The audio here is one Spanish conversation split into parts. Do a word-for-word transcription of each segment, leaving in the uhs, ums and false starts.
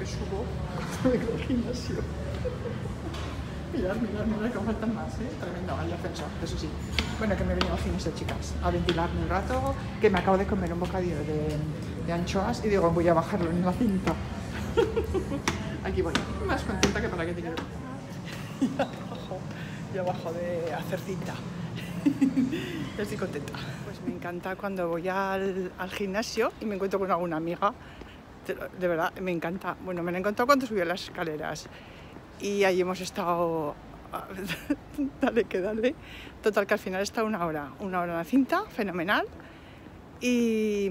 que subo del gimnasio. Mirad, mirad, mirad, que faltan más, ¿eh? Tremendo, hay ascensor, eso sí. Bueno, que me he venido al gimnasio, chicas, a ventilarme un rato, que me acabo de comer un bocadillo de, de anchoas y digo, voy a bajarlo en la cinta. Aquí voy, más contenta que para que te quiero. Y abajo, y abajo de hacer cinta. Estoy contenta. Pues me encanta cuando voy al, al gimnasio y me encuentro con alguna amiga. De, de verdad, me encanta. Bueno, me la he encontrado cuando subí a las escaleras. Y ahí hemos estado, dale que dale, total que al final está una hora, una hora en la cinta, fenomenal, y,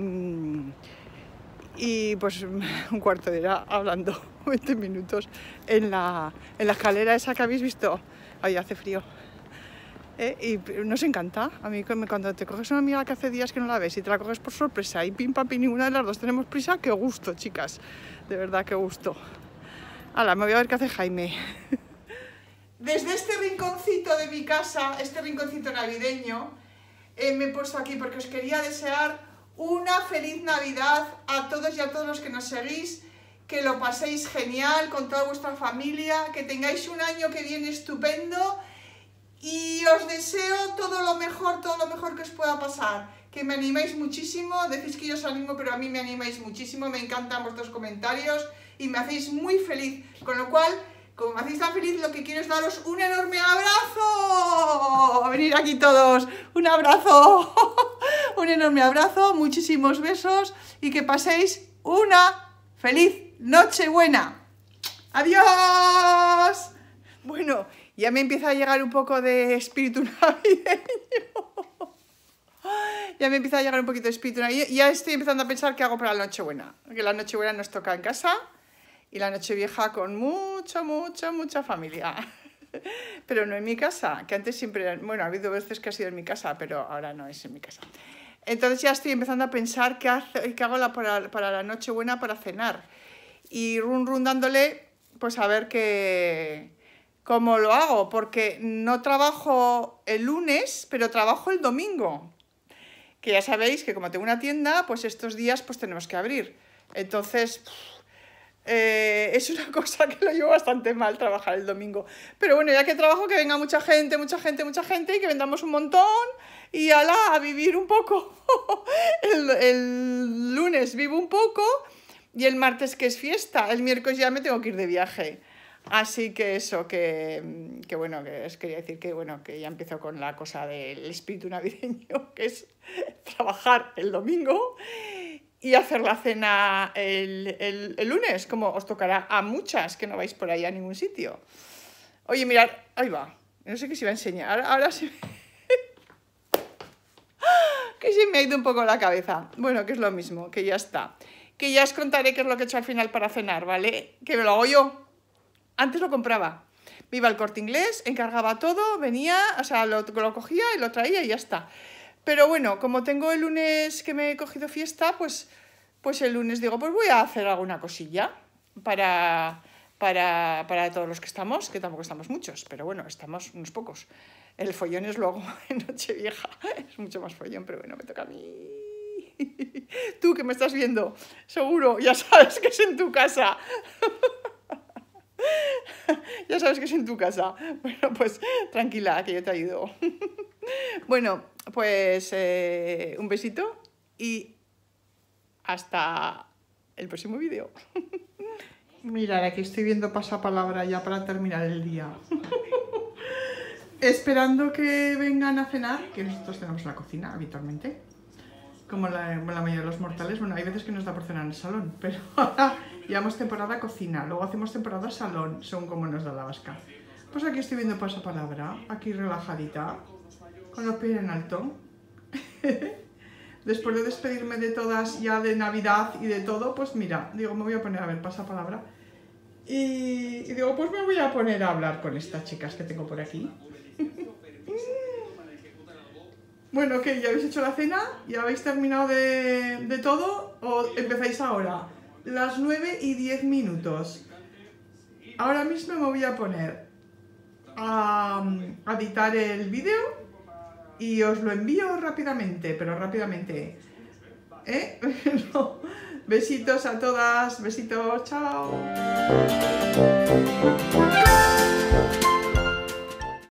y pues un cuarto de hora hablando, veinte minutos en la, en la escalera esa que habéis visto, ahí hace frío, ¿eh? Y nos encanta, a mí cuando te coges una amiga que hace días que no la ves y te la coges por sorpresa y pim pam pim, ninguna de las dos tenemos prisa, qué gusto, chicas, de verdad, qué gusto. Hala, me voy a ver qué hace Jaime. Desde este rinconcito de mi casa, este rinconcito navideño, eh, me he puesto aquí porque os quería desear una feliz Navidad a todos y a todos los que nos seguís, que lo paséis genial con toda vuestra familia, que tengáis un año que viene estupendo y os deseo todo lo mejor, todo lo mejor que os pueda pasar. Que me animáis muchísimo, decís que yo os animo, pero a mí me animáis muchísimo, me encantan vuestros comentarios y me hacéis muy feliz, con lo cual, como me hacéis tan feliz, lo que quiero es daros un enorme abrazo. Venid aquí todos, un abrazo, un enorme abrazo, muchísimos besos y que paséis una feliz Nochebuena. ¡Adiós! Bueno, ya me empieza a llegar un poco de espíritu navideño. Ya me empieza a llegar un poquito de espíritu navideño. Ya estoy empezando a pensar qué hago para la Nochebuena. Que la Nochebuena nos toca en casa y la Nochevieja con mucha, mucha, mucha familia. Pero no en mi casa, que antes siempre... Bueno, ha habido veces que ha sido en mi casa, pero ahora no es en mi casa. Entonces ya estoy empezando a pensar qué, hace, qué hago la, para, para la Nochebuena para cenar. Y run, run dándole, pues a ver qué... cómo lo hago, porque no trabajo el lunes, pero trabajo el domingo. Que ya sabéis que como tengo una tienda, pues estos días pues tenemos que abrir. Entonces, eh, es una cosa que lo llevo bastante mal trabajar el domingo. Pero bueno, ya que trabajo, que venga mucha gente, mucha gente, mucha gente y que vendamos un montón y ala, a vivir un poco. el, el lunes vivo un poco y el martes que es fiesta, el miércoles ya me tengo que ir de viaje. Así que eso, que, que bueno, que os quería decir que bueno, que ya empiezo con la cosa del espíritu navideño, que es trabajar el domingo y hacer la cena el, el, el lunes, como os tocará a muchas que no vais por ahí a ningún sitio. Oye, mirad, ahí va, no sé qué se iba a enseñar, ahora, ahora se... que se me ha ido un poco la cabeza. Bueno, que es lo mismo, que ya está. Que ya os contaré qué es lo que he hecho al final para cenar, ¿vale? Que me lo hago yo. Antes lo compraba, me iba al Corte Inglés, encargaba todo, venía, o sea, lo, lo cogía y lo traía y ya está. Pero bueno, como tengo el lunes que me he cogido fiesta, pues, pues el lunes digo, pues voy a hacer alguna cosilla para, para, para todos los que estamos, que tampoco estamos muchos, pero bueno, estamos unos pocos. El follón es luego en Nochevieja, es mucho más follón, pero bueno, me toca a mí. Tú que me estás viendo, seguro, ya sabes que es en tu casa. Ya sabes que es en tu casa. Bueno, pues tranquila, que yo te ayudo. Bueno, pues eh, un besito y hasta el próximo vídeo. Mirad, aquí estoy viendo pasapalabra ya para terminar el día. Esperando que vengan a cenar, que nosotros tenemos la cocina habitualmente. Como la, la mayoría de los mortales, bueno, hay veces que nos da por cenar en el salón, pero ahora llevamos temporada cocina, luego hacemos temporada salón, según como nos da la vasca. Pues aquí estoy viendo pasapalabra, aquí relajadita, con los pies en alto. Después de despedirme de todas ya de Navidad y de todo, pues mira, digo, me voy a poner a ver pasapalabra. Y, y digo, pues me voy a poner a hablar con estas chicas que tengo por aquí. Bueno, ¿qué? ¿Ya habéis hecho la cena? ¿Ya habéis terminado de, de todo? ¿O empezáis ahora? Las nueve y diez minutos. Ahora mismo me voy a poner a, a editar el vídeo y os lo envío rápidamente, pero rápidamente. ¿Eh? No, Besitos a todas, besitos, chao.